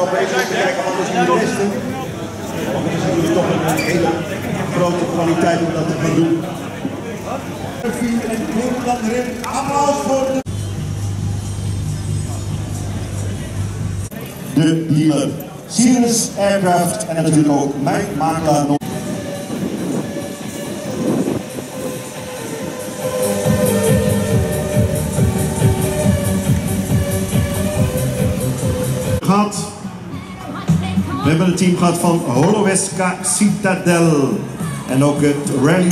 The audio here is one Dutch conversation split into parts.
nog even te kijken wat is nu de beste. Want het is natuurlijk toch een hele grote kwaliteit om dat te gaan doen. Applaus voor de dealer Sirius Aircraft en natuurlijk ook mijn makelaar. We hebben het team gehad van Holoweska Citadel en ook het rally.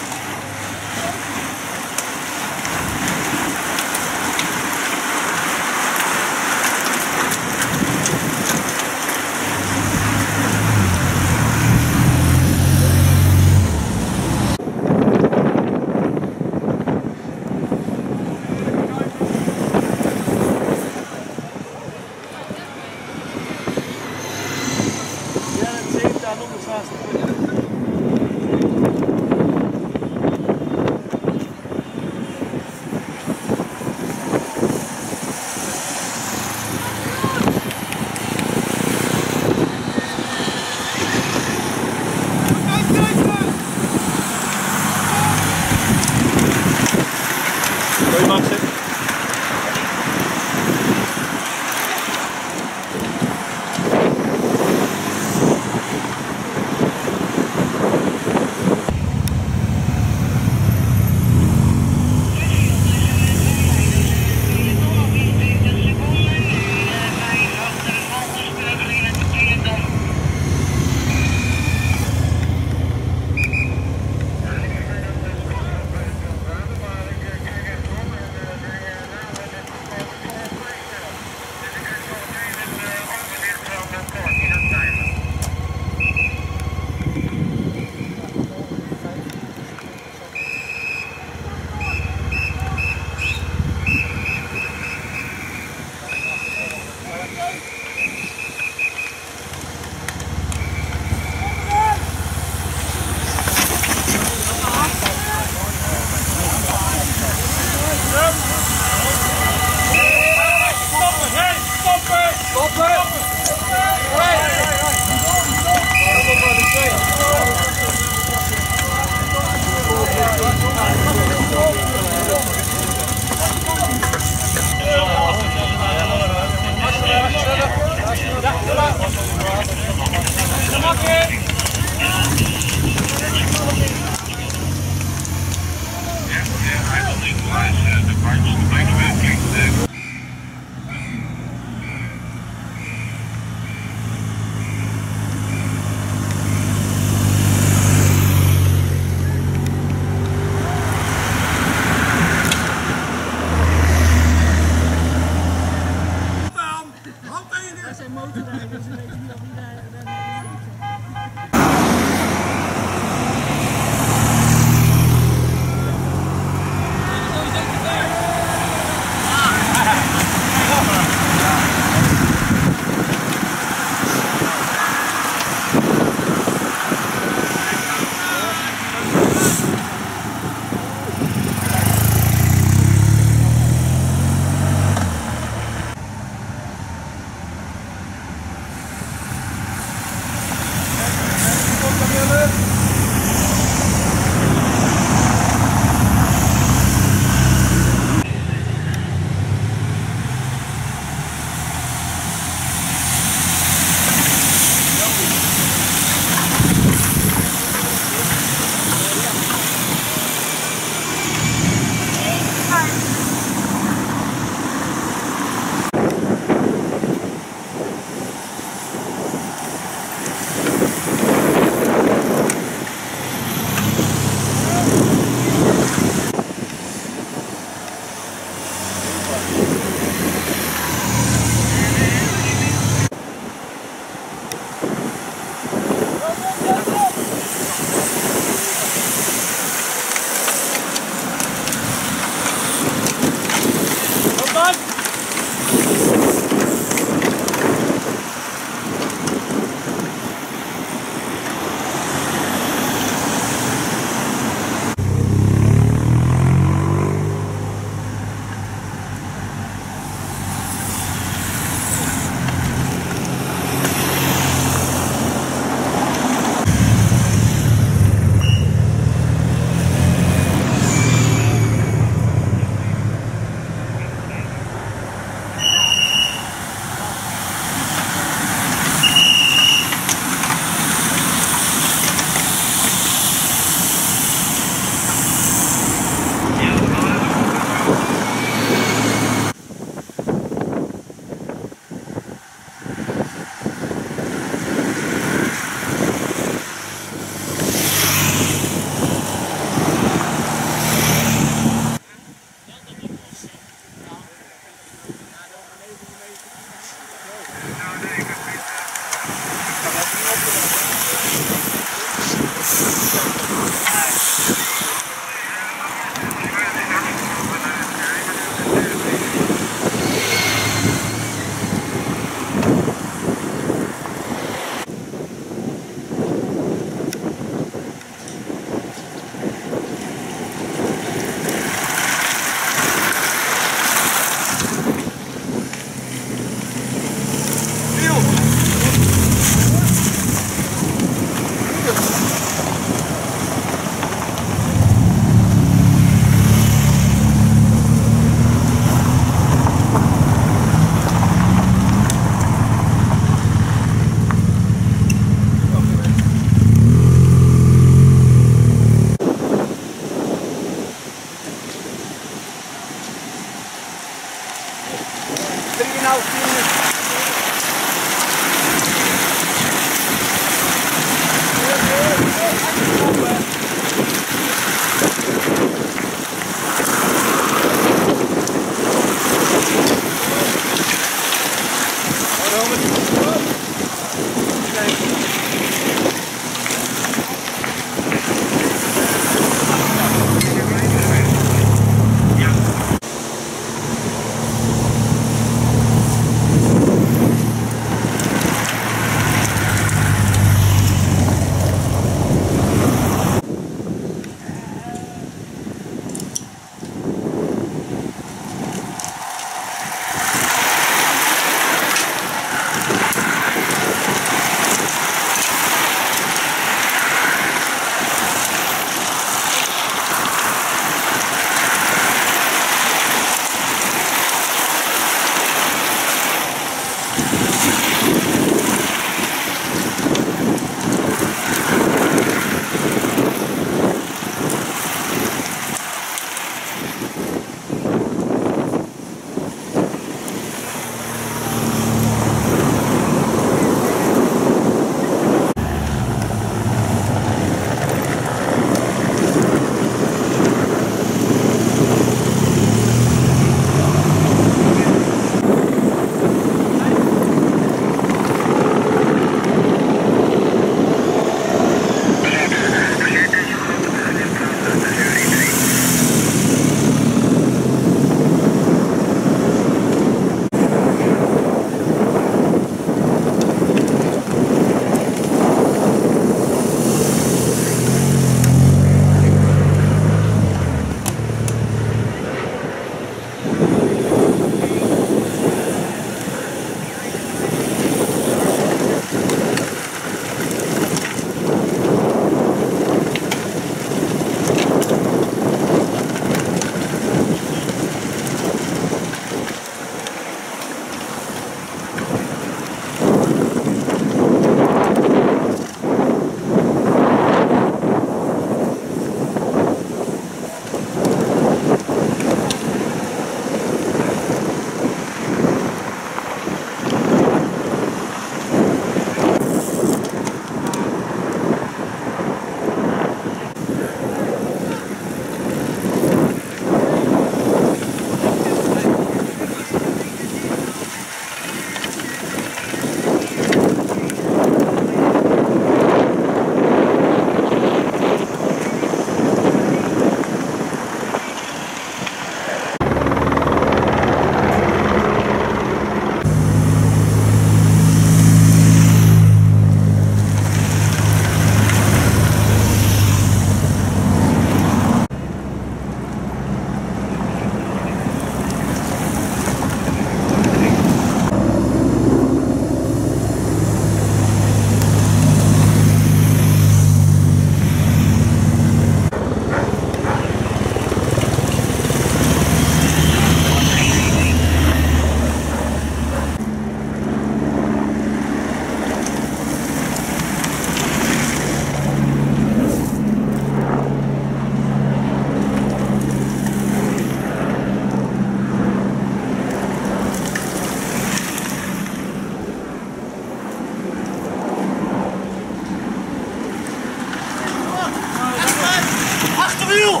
joh!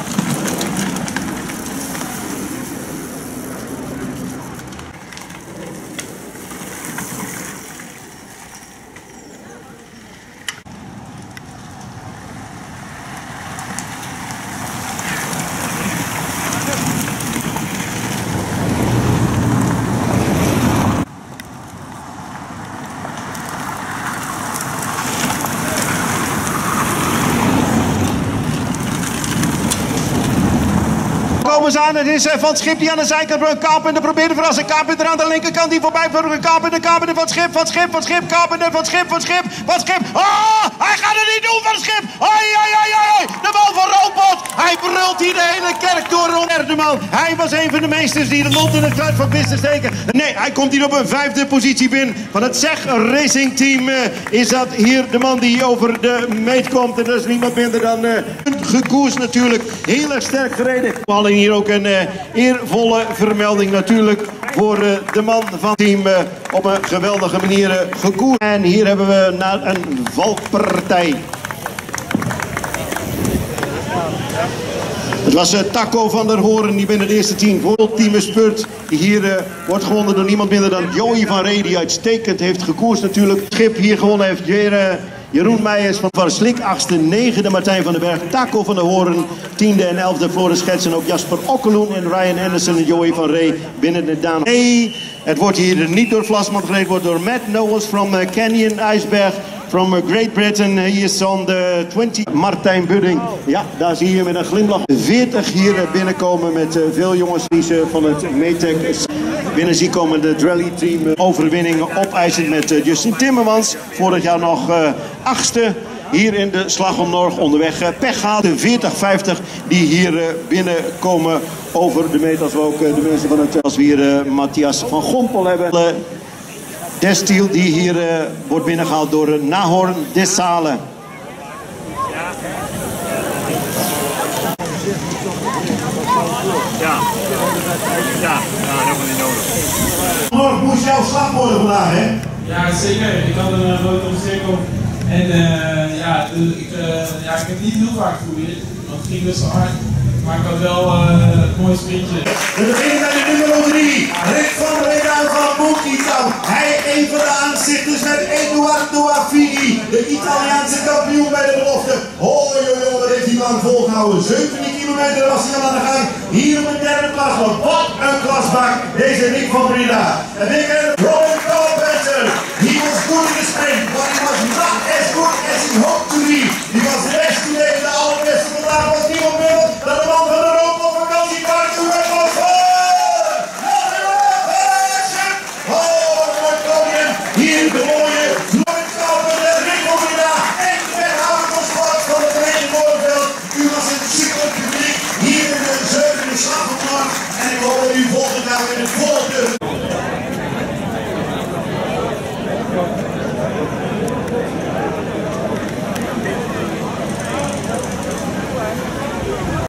Komen ze aan, het is Van het Schip die aan de zijkant Carpenter probeert te verrassen. Carpenter aan de linkerkant die voorbij voor Carpenter van het Schip, Carpenter van het Schip. Oh, hij gaat het niet doen van het Schip. Hoi, de man van Roodbot. Hij brult hier de hele kerk door de man. Hij was een van de meesters die de mond in het kruid van wist te steken. Nee, hij komt hier op een 5e positie binnen. Van het Zeg Racing Team is dat hier de man die over de meet komt. En dat is niemand minder dan gekoers natuurlijk. Heel erg sterk gereden. We hadden hier ook een eervolle vermelding natuurlijk voor de man van het team op een geweldige manier gekoers. En hier hebben we naar een valpartij. Het was Taco van der Hoorn die binnen de eerste 10 voor ultieme spurt. Die hier wordt gewonnen door niemand minder dan Joey van Rey, die uitstekend heeft gekoerst natuurlijk. Het schip hier gewonnen heeft Jeroen Meijers van Slik, 8e, 9e Martijn van den Berg, Taco van der Hoorn, 10e en 11e Floris Schets en ook Jasper Okkeloen en Ryan Anderson en Joey van Rey binnen de Daan. Nee, het wordt hier niet door Vlasman gereden, het wordt door Matt Knowles from Canyon IJsberg. From Great Britain, he is on the 20. Martijn Budding, ja, daar zie je met een glimlach 40 hier binnenkomen met veel jongens die ze van het Metec binnen zien komen. De Drally Team overwinning opeisend met Justin Timmermans. Vorig jaar nog 8e hier in de Slag om Norg onderweg. Pech gehad, de 40-50 die hier binnenkomen over de meet. Als we ook de mensen van het, als we hier Matthias van Gompel hebben. Destiel die hier wordt binnengehaald door Nahorn Dessale. Ja, helemaal niet nodig. Morgen moest jouw slag worden vandaag, hè? Ja, zeker. Ik had een rood op de cirkel. En ik heb niet heel vaak geprobeerd, want het ging best wel hard. Maar ik had wel een mooi sprintje. We beginnen bij de nummer 3. Rick van Breda van Monkeytown. Hij een van de aanzichters met Eduardo Affini. De Italiaanse kampioen bij de belofte. Oh joh, wat heeft die man volgehouden. 17 kilometer was hij al aan de gang. Hier op de 3e plaats. Wat een klasbak. Deze Rick van Breda. En we hebben Robin Carpenter. He was good in the sprint, but he was not as good as he hoped to be. Die was de beste tegen de allerbeste. Vandaag was niemand meer dan de man van de Rood op vakantiepark. Toen werd was hier de